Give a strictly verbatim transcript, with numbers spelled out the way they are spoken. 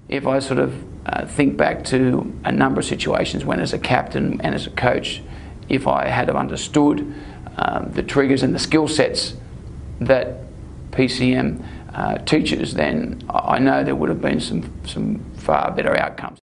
if I sort of uh, think back to a number of situations when as a captain and as a coach, if I had have understood um, the triggers and the skill sets that P C M uh, teaches, then I know there would have been some, some far better outcomes.